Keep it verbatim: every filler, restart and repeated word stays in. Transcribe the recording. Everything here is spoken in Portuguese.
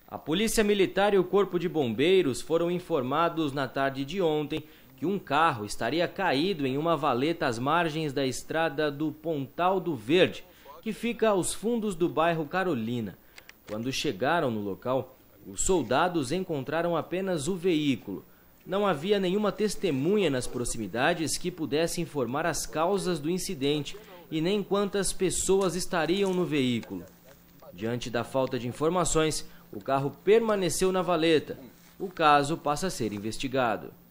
A Polícia Militar e o Corpo de Bombeiros foram informados na tarde de ontem que um carro estaria caído em uma valeta às margens da estrada do Pontal do Verde, que fica aos fundos do bairro Carolina. Quando chegaram no local, os soldados encontraram apenas o veículo. Não havia nenhuma testemunha nas proximidades que pudesse informar as causas do incidente e nem quantas pessoas estariam no veículo. Diante da falta de informações, o carro permaneceu na valeta. O caso passa a ser investigado.